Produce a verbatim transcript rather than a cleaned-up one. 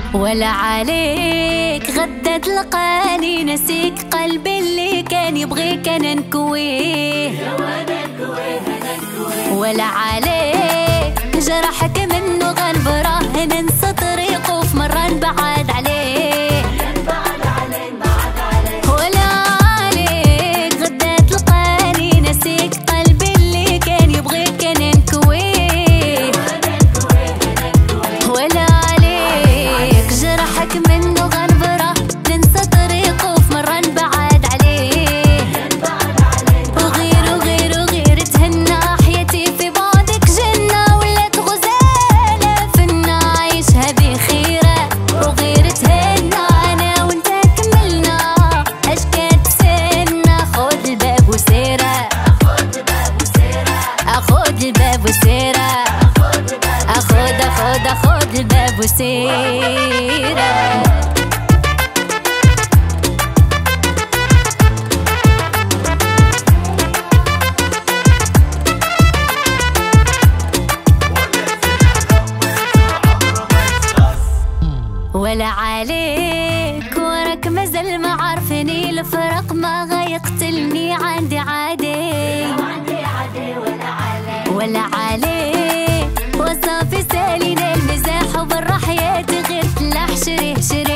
ولا عليك غدا تلقاني نسيك قلبي اللي كان يبغيك انا نكويه. ولا عليك جرحك منه غنبره ننسى طريقه في مرة نبعد عليه. ولا عليك غدا تلقاني نسيك قلبي اللي كان يبغيك انا نكويه. ولا عليك جرحك منه غنبره ننسى طريقه في مرة نبعد عليه. وغير وغير وغير تهنى حياتي في بعدك جنة ولات غزالة فينا عايشها بخيرة. وغير تهنى انا وانت كملنا اش كتسنى خد الباب وسيرة. اخد الباب وسيرة اخد اخد اخد الباب وسيرة. ولا عليك وراك مازال ما عارفني الفرق ما غيقتلني عندي عادي. ولا عليك وصافي سالينا المزاح وبالرا حياتي غير تلاح شريه شريه.